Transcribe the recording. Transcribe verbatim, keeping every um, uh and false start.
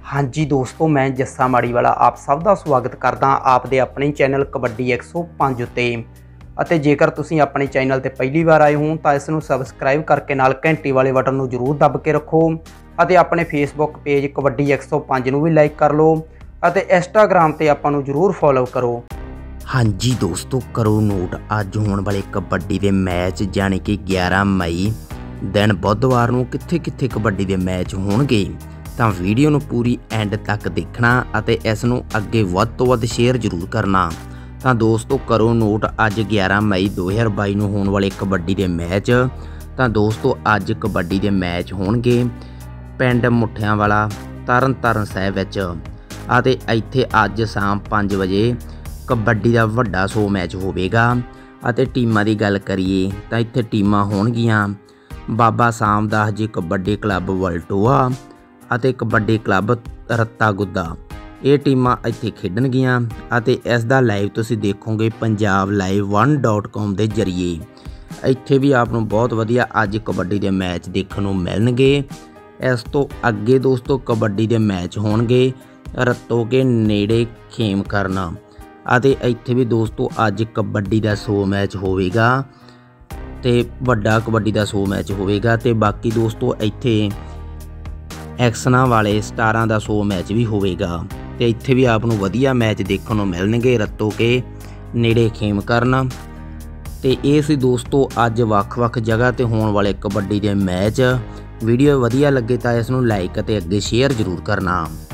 हाँ जी दोस्तों, मैं जस्सा माड़ीवाला आप सब का स्वागत करदा आपदे अपने चैनल कबड्डी एक सौ पाँच उत्ते। ਅਤੇ जेकर तुसीं अपने चैनल ते पहली बार आए हो तो इसनूं सबसक्राइब करके नाल घंटी वाले बटन नूं जरूर दब के रखो ਅਤੇ अपने फेसबुक पेज कबड्डी एक सौ पाँच नूं भी लाइक कर लो ਅਤੇ इंस्टाग्राम ते आपां नूं जरूर फॉलो करो। हाँ जी दोस्तों, करो नोट अज होने वाले कबड्डी के मैच यानी कि ग्यारह मई दिन बुधवार नूं कित्थे कित्थे कबड्डी के मैच होणगे। तो वीडियो नूं पूरी एंड तक देखना ਅਤੇ इस नूं अगे वध तों वध शेयर जरूर करना। तो दोस्तों करो नोट अज ग्यारह मई दो हज़ार बाई नूं होने वाले कबड्डी के मैच। तो दोस्तों अज कबड्डी के मैच होणगे पिंड मुठियांवाला तरन तारण साहिब विच ਅਤੇ ਇੱਥੇ ਅੱਜ शाम पाँच बजे कबड्डी का ਵੱਡਾ सौ मैच होवेगा। ਅਤੇ ਟੀਮਾਂ ਦੀ ਗੱਲ ਕਰੀਏ ਤਾਂ ਇੱਥੇ ਟੀਮਾਂ ਹੋਣਗੀਆਂ ਬਾਬਾ ਸਾਮਦਾਸ ਜੀ ਕਬੱਡੀ ਕਲੱਬ ਵਲਟੋਆ ਅਤੇ ਕਬੱਡੀ ਕਲੱਬ ਰੱਤਾ ਗੁੱਦਾ। ਇਹ ਟੀਮਾਂ ਇੱਥੇ ਖੇਡਣਗੀਆਂ ਅਤੇ ਇਸ ਦਾ ਲਾਈਵ ਤੁਸੀਂ ਦੇਖੋਗੇ Punjab live one dot com ਦੇ ਜ਼ਰੀਏ। ਇੱਥੇ ਵੀ ਆਪ ਨੂੰ ਬਹੁਤ ਵਧੀਆ ਅੱਜ ਕਬੱਡੀ ਦੇ ਮੈਚ ਦੇਖਣ ਨੂੰ ਮਿਲਣਗੇ। ਇਸ ਤੋਂ ਅੱਗੇ ਦੋਸਤੋ ਕਬੱਡੀ ਦੇ ਮੈਚ ਹੋਣਗੇ रत्तो के नेड़े खेम करना ਅਤੇ ਇੱਥੇ भी दोस्तों अज कबड्डी का सौ मैच होवेगा ਤੇ ਵੱਡਾ कबड्डी का सौ मैच होवेगा। ਤੇ बाकी दोस्तों ਇੱਥੇ एक्सना वाले सतारह का सौ मैच भी होवेगा। ਤੇ ਇੱਥੇ भी आप ਨੂੰ ਵਧੀਆ मैच देखने ਨੂੰ ਮਿਲਣਗੇ रत्तो के नेड़े खेम करना। ਤੇ ਇਹ ਸੀ दोस्तों अज ਵੱਖ-ਵੱਖ जगह ਤੇ ਹੋਣ वाले कबड्डी के मैच। वीडियो ਵਧੀਆ ਲੱਗੇ ਤਾਂ ਇਸ ਨੂੰ लाइक ਅਤੇ ਅੱਗੇ शेयर जरूर करना।